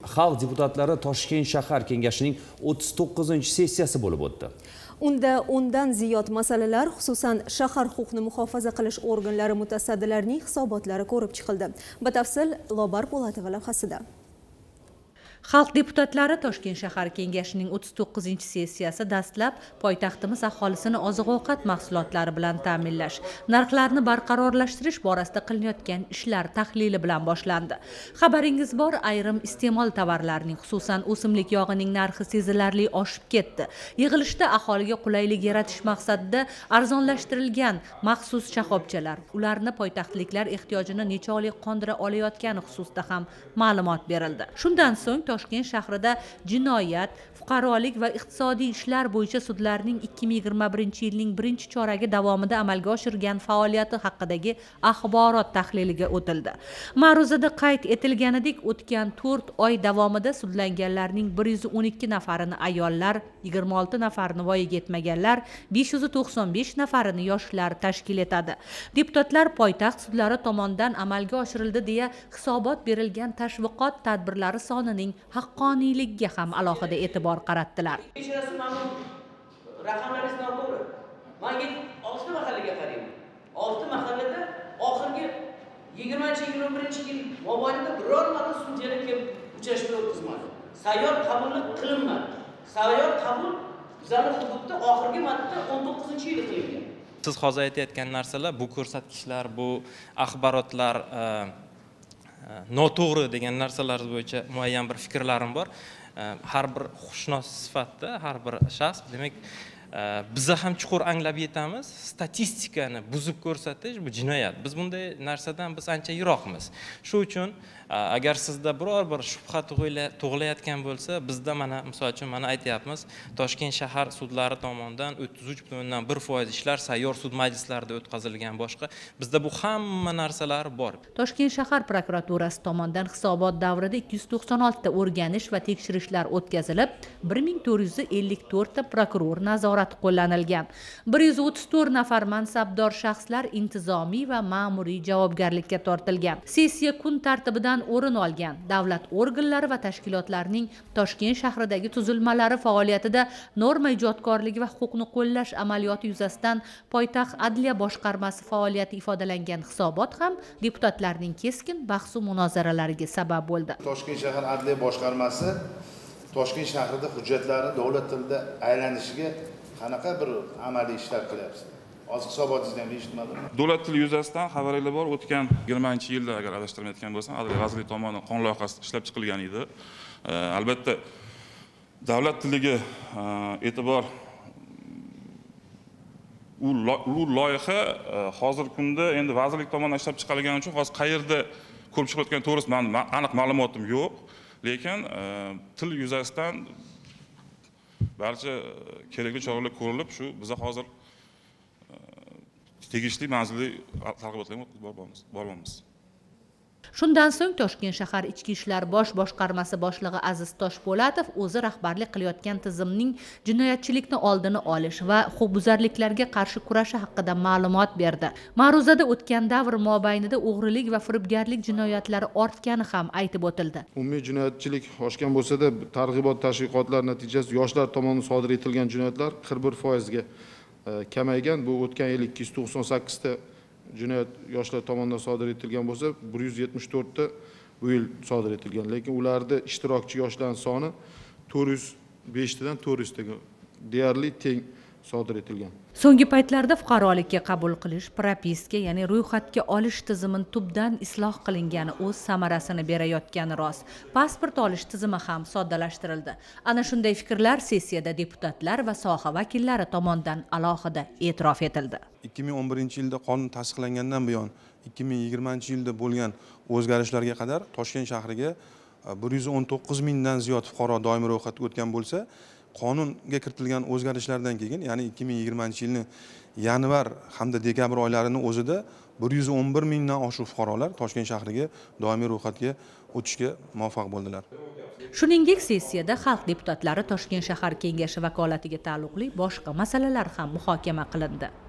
Xalq deputatlari Toshkent shahar kengashining 39-sessiyasi bo'lib o'tdi. Unda o'ndan ziyod masalalar, xususan shahar huquqni muhofaza qilish organlari mutasaddilarining hisobotlari ko'rib chiqildi. Batafsil Lobar Po'latova lavhasida. Xalq deputatlari Toshkent shahar kengashining 39-sessiyasi dastlab poytaxtimiz aholisini oziq-ovqat mahsulotlari bilan ta'minlash, narxlarni barqarorlashtirish borasida qilinayotgan ishlar tahlili bilan boshlandi. Xabaringiz bor, ayrim iste'mol tovarlarining, xususan o'simlik yog'ining narxi sezilarli oshib ketdi. Yig'ilishda aholiga qulaylik yaratish maqsadida arzonlashtirilgan maxsus shoxobchalar, ularni poytaxtliklar ehtiyojini necha oylik qondira olayotgani xususida ham ma'lumot berildi. Shundan so'ng Toshkent shahrida jinoyat, fuqarolik va iqtisodiy ishlar bo'yicha sudlarning 2021-yilning 1-choragi davomida amalga oshirgan faoliyati haqidagi axborot tahliliga o'tildi. Ma'ruzada qayd etilganidek, o'tgan 4 oy davomida sudlanganlarning 112 nafarini ayollar, 26 nafarini voyaga yetmaganlar, 595 nafarini yoshlar tashkil etadi. Deputatlar poytaxt sudlari tomonidan amalga oshirildi deya hisobot berilgan tashviqot tadbirlari sonining haqqoniyligiga ham alohida e'tibor qaratdilar. Raqamlaringiz noto'g'ri. Menga 6 mahallaga qarayman. 6 mahallada oxirgi 20-21-yil mobaynida biror marta sudyalar kelib uchrashuv o'tkazmadi. Sayyor qabul qilinmadi. Sayyor qabul bizning hududda oxirgi marta 19-yilda qilingan. Siz hozir aytayotgan narsalar, bu ko'rsatkichlar, bu axborotlar noto'g'ri degan narsalar bo'yicha muayyan bir fikrlarim bor. Har bir huquqshunos sifatida har bir shaxs, demak, biza ham chuqur anglab yetamiz. Statistikani buzib ko'rsatish bu jinoyat. Biz bunday narsadan biz ancha yiroqmiz. Shu uchun agar sizda biror bir shubha tug'ilayotgan bo'lsa, bizda mana misol uchun mana aytayapmiz, Toshkent shahar sudlari tomonidan 33.1% ishlar sayyor sud majlislarida o'tkazilgan, boshqa bizda bu hamma narsalar bor. Toshkent shahar prokuraturasi tomonidan hisobot davrida 296 ta o'rganish va tekshirishlar o'tkazilib, 1454 ta prokuror nazorati qo'llanilgan. 134 nafar mansabdor shaxslar intizomiy va ma'muriy javobgarlikka tortilgan. Sessiya kun tartibidan o'rin olgan davlat organlari va tashkilotlarning Toshkent shahridagi tuzilmalari faoliyatida norma ijodkorligi va huquqni qo'llash amaliyoti yuzasidan poytaxt adliya boshqarmasi faoliyati ifodalangan hisobot ham deputatlarning keskin bahs va munozaralariga sabab bo'ldi. Toshkent shahar adliya boshqarmasi Toshkent shahrida hujjatlari davlat tilida aylanishiga qanaqa bir amaliy ishlar qilyapsiz? Hozir hisobotingizni ham eshitmadim. Davlat tili yuzasidan xabaringiz bor, o'tgan 20-yilda agar adashtirmayotgan bo'lsam, Adliya vazirligi tomonidan qonun loyihasi ishlab chiqilgan edi. Albatta davlat tiliga e'tibor u loyiha hozirgi kunda endi vazirlik tomonidan ishlab chiqarilgani uchun hozir qayerda ko'rib chiqilayotgan to'g'risida aniq ma'lumotim yo'q. Lekin til yuzasidan barcha kerakli choralar ko'rilib, shu biza hozir tegishli manzilli targ'ibotlarga boramiz. Shundan so'ng Toshkent shahar ichki ishlar bosh boshqarmasi boshlig'i Aziz Toshpo'latov o'zi rahbarlik qilayotgan tizimning jinoyatchilikni oldini olish va huquqbuzarliklarga qarshi kurashi haqida ma'lumot berdi. Ma'ruzada o'tgan davr mobaynida o'g'rilik va firibgarlik jinoyatlari ortgani ham aytib o'tildi. Umumiy jinoyatchilik oshgan bo'lsa-da, targ'ibot tashviqotlar natijasida yoshlar tomonidan sodir etilgan jinoyatlar 41% ga kamaygan. Bu o'tgan yil 298 ta jinoyat yoshlar tomonidan sodir etilgan bo'lsa, 174 ta bu yil sodir etilgan. Lekin ularda ishtirokchi yoshlarning soni 405 tadan 400 taga deyarli teng sodir etilgan. So'nggi paytlarda fuqarolikka qabul qilish, propiska, ya'ni ro'yxatga olish tizimini tubdan isloh qilingani o'z samarasini berayotgani rost. Pasport olish tizimi ham soddalashtirildi. Ana shunday fikrlar sessiyada deputatlar va soha vakillari tomonidan alohida e'tirof etildi. 2011-yilda qonun tasdiqlangandan buyon 2020-yilda bo'lgan o'zgarishlarga qadar Toshkent shahriga 119 mingdan ziyod fuqaro doimiy ro'yxatga o'tgan bo'lsa, qonunga kiritilgan o'zgarishlardan keyin, ya'ni 2020-yilni yanvar hamda dekabr oylarining o'zida 111 mingdan oshiq fuqarolar Toshkent shahriga doimiy ro'yxatga o'tishga muvaffaq bo'ldilar. Shuningdek, sessiyada xalq deputatlari Toshkent shahar kengashi vakolatiga taalluqli boshqa masalalar ham muhokama qilindi.